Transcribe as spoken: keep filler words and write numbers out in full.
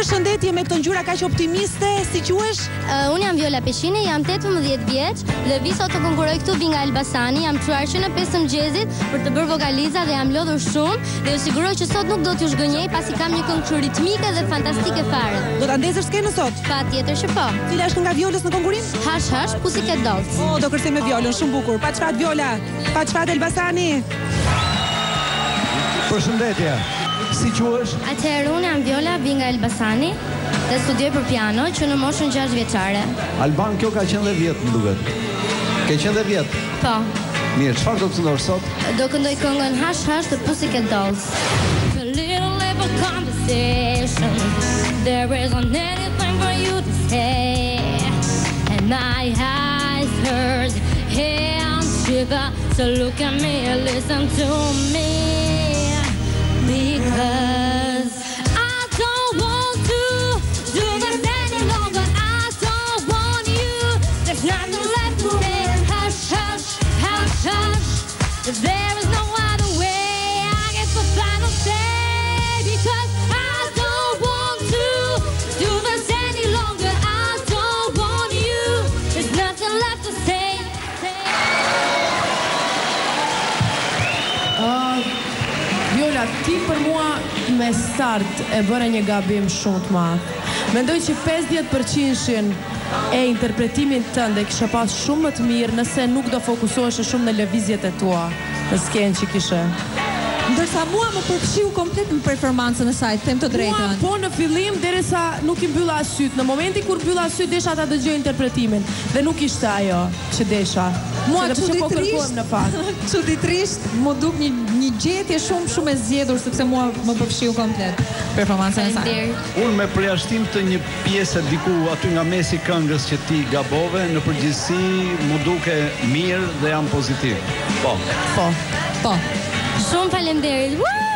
Përshëndetje me këtë ngjyra kaq optimiste, si quhesh? Uh, unë jam Viola Peshini, jam tetëmbëdhjetë vjeç dhe vi sot të konkurroj këtu vi nga Elbasani. Jam çuar që në pesë mëngjesit për të bërë vokaliza dhe jam lodhur shumë dhe ju siguroj që sot nuk do t'ju zhgënjej pasi kam një këngë ritmike dhe fantastike fare. Do ta ndezësh skenën sot? Patjetër që po. Cila është nga Violës në konkurim? Hash hash Pussycat Dolls. Oh, do kërcej me Violën, shumë bukur. Pa çfarë Viola, pa çfarë Elbasani. Përshëndetje. Si quhesh? Atëherë unë jam Viola, vi nga Elbasani dhe studioj për piano që në moshën gjashtë vjeçare. Alban, kjo ka qenë dhe vjet, më duket. Ke qenë dhe vjet? Po. Mirë, çfarë do të këndosh sot? Do këndoj këngën Hash Hash të Pussycat Dolls. A little level conversation. There isn't anything for you to say. And my eyes hurt, hands shiver. So look at me and listen to me. Because I don't want to do this any longer. I don't want you. There's nothing left to say. Hush, hush, hush, hush. There is no other way. I get the final say. Because I don't want to do this any longer. I don't want you. There's nothing left to say. Uh, Viola, ti për mua me start e bëre një gabim shumë të madh. Mendoj që pesëdhjetë përqind e interpretimin tënd e kishe pas shumë më të mirë nëse nuk do fokusoheshe shumë në lëvizjet e tua në skenë që kishe. Ndërsa mua më përfshiu komplet në performancën e saj, them të drejtën. Mua po në fillim derisa nuk i mbylla syt. Në momentin kur mbylla syt desha ta dëgjoj interpretimin dhe nuk ishte ajo që desha. Mua çuditërisht në fakt. Çuditërisht më duk një një gjetje shumë shumë e zgjedhur sepse mua më përfshiu komplet performanca e saj. Unë me përjashtim të një pjesë diku aty nga mesi këngës që ti gabove, në përgjithësi mu duke mirë dhe jam pozitiv. Po. Po. Po. Shumë faleminderit.